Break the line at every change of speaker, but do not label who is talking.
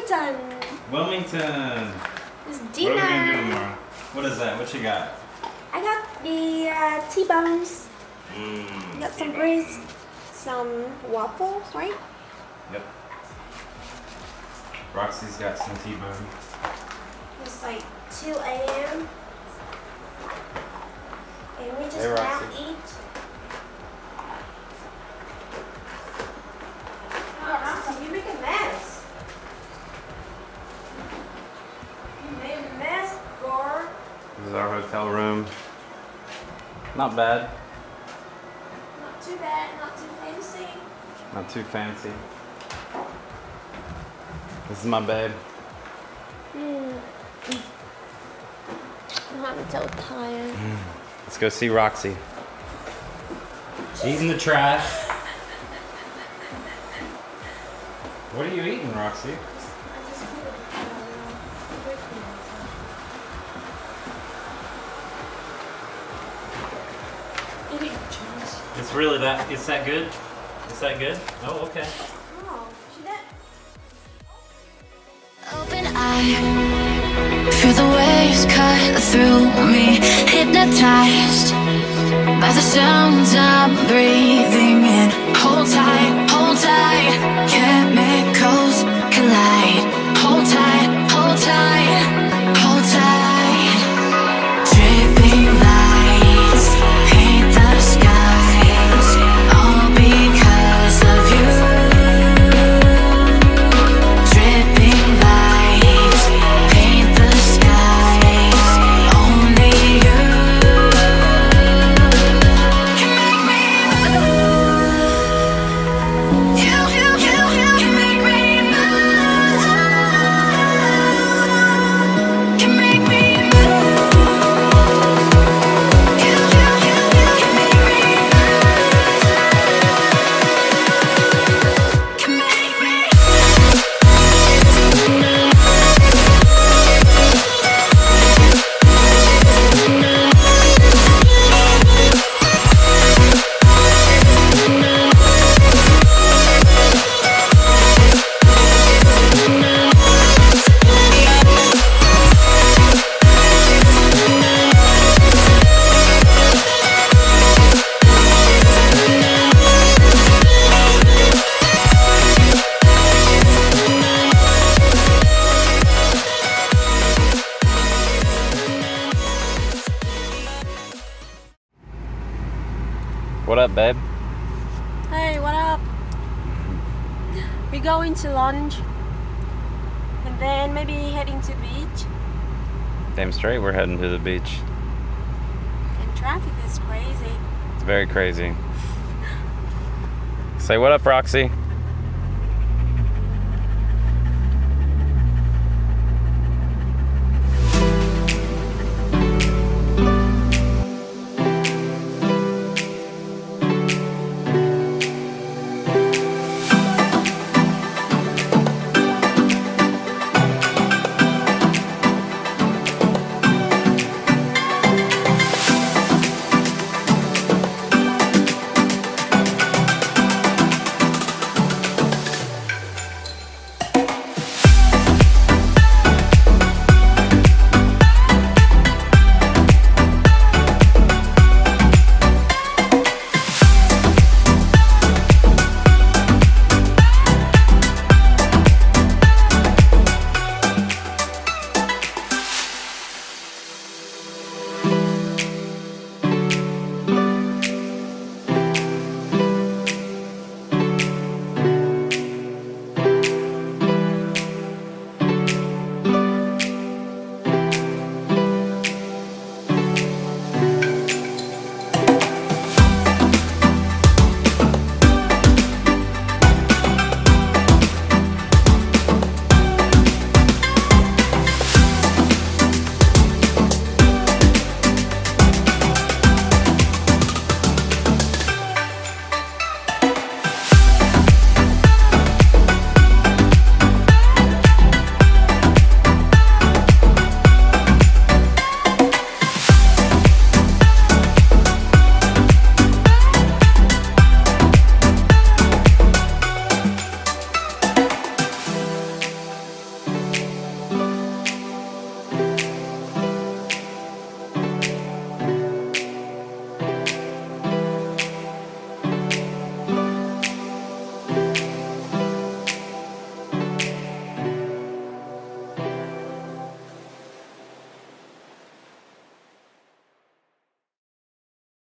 Wilmington.
Wilmington.
It's
What are
dinner.
we gonna do tomorrow? What is that? What you got?
I got the T-bones. Got some grits, some waffles, right?
Yep. Roxy's got some T-bone.
It's like 2 a.m. And we just
Hey,
now
Roxy.
eat. Oh, Roxy, you make a mess. You made a mess, Gore.
This is our hotel room. Not bad.
Not too bad, not too fancy.
Not too fancy. This is my bed.
I'm so tired.
Let's go see Roxy. Eating the trash. What are you eating, Roxy? It's really that, it's that good? It's that good? Oh, okay.
Oh, she did.
Open eye, feel the waves cut through me, hypnotized by the sounds I'm breathing in. Hold tight, chemicals collide. Hold tight, hold tight, hold tight. Dripping lights paint the skies, all because of you. Dripping lights paint the skies, only you can make me move. You can make me move. Can make me move. You can make me move. Can make me.
What up, babe?
Hey, what up? We going to lunch and then maybe heading to beach.
Damn straight we're heading to the beach.
And traffic is crazy.
It's very crazy. Say what up, Roxy?